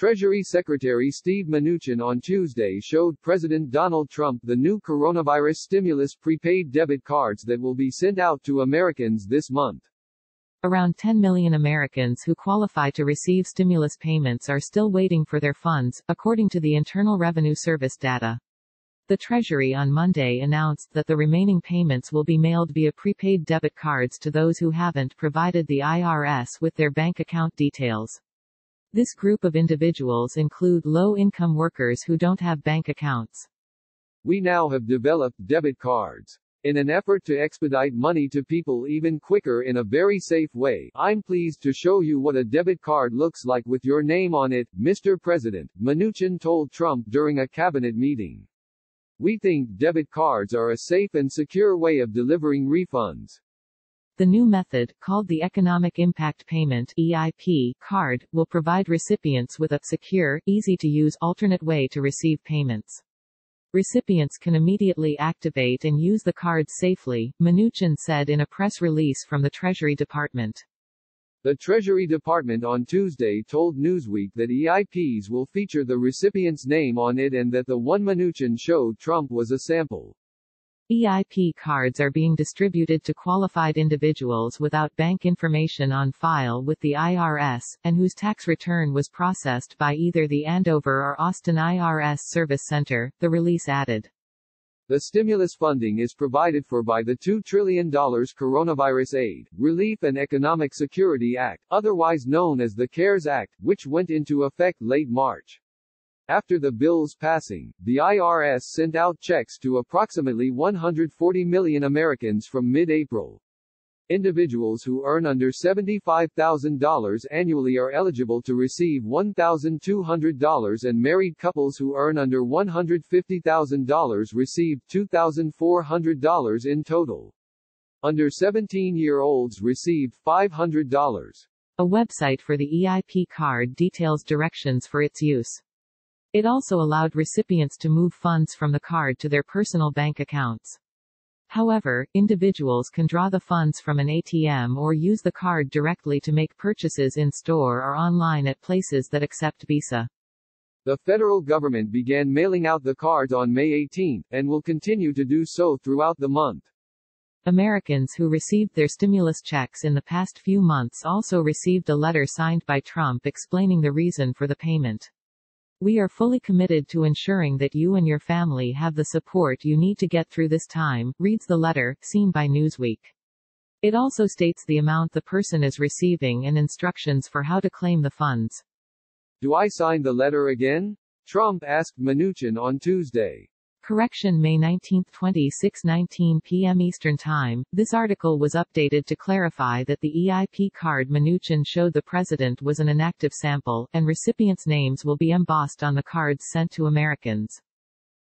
Treasury Secretary Steve Mnuchin on Tuesday showed President Donald Trump the new coronavirus stimulus prepaid debit cards that will be sent out to Americans this month. Around 10 million Americans who qualify to receive stimulus payments are still waiting for their funds, according to the Internal Revenue Service data. The Treasury on Monday announced that the remaining payments will be mailed via prepaid debit cards to those who haven't provided the IRS with their bank account details. This group of individuals include low-income workers who don't have bank accounts. We now have developed debit cards. In an effort to expedite money to people even quicker in a very safe way, I'm pleased to show you what a debit card looks like with your name on it, Mr. President, Mnuchin told Trump during a cabinet meeting. We think debit cards are a safe and secure way of delivering refunds. The new method, called the Economic Impact Payment (EIP) card, will provide recipients with a secure, easy-to-use alternate way to receive payments. Recipients can immediately activate and use the cards safely, Mnuchin said in a press release from the Treasury Department. The Treasury Department on Tuesday told Newsweek that EIPs will feature the recipient's name on it and that the one Mnuchin showed Trump was a sample. EIP cards are being distributed to qualified individuals without bank information on file with the IRS, and whose tax return was processed by either the Andover or Austin IRS Service Center, the release added. The stimulus funding is provided for by the $2 trillion Coronavirus Aid, Relief and Economic Security Act, otherwise known as the CARES Act, which went into effect late March. After the bill's passing, the IRS sent out checks to approximately 140 million Americans from mid-April. Individuals who earn under $75,000 annually are eligible to receive $1,200 and married couples who earn under $150,000 receive $2,400 in total. Under 17-year-olds received $500. A website for the EIP card details directions for its use. It also allowed recipients to move funds from the card to their personal bank accounts. However, individuals can draw the funds from an ATM or use the card directly to make purchases in store or online at places that accept Visa. The federal government began mailing out the cards on May 18, and will continue to do so throughout the month. Americans who received their stimulus checks in the past few months also received a letter signed by Trump explaining the reason for the payment. We are fully committed to ensuring that you and your family have the support you need to get through this time, reads the letter, seen by Newsweek. It also states the amount the person is receiving and instructions for how to claim the funds. Do I sign the letter again? Trump asked Mnuchin on Tuesday. Correction, May 19, 26:19 p.m. Eastern Time. This article was updated to clarify that the EIP card Mnuchin showed the president was an inactive sample, and recipients' names will be embossed on the cards sent to Americans.